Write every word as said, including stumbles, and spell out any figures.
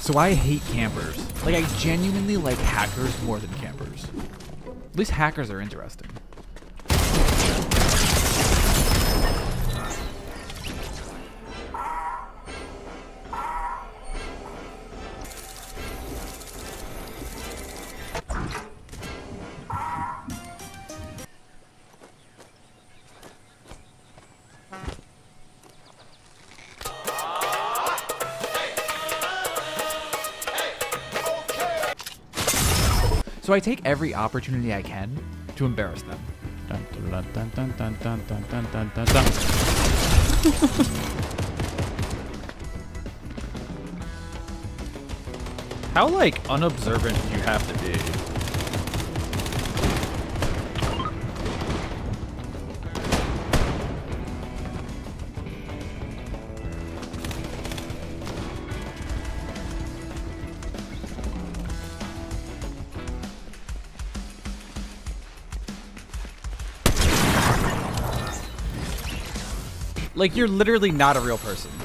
So I hate campers. Like, I genuinely like hackers more than campers. At least hackers are interesting. So I take every opportunity I can to embarrass them. Dun, dun, dun, dun, dun, dun, dun, dun, dun, dun, dun. How, like, unobservant do you have to be? Like, you're literally not a real person.